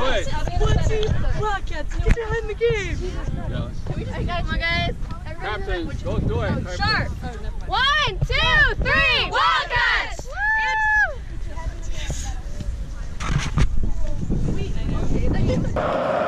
it. WILDCATS, get behind the game. Come on, guys. Captain, go do it. Sharp. 1, 2, 3. WILDCATS! Woo!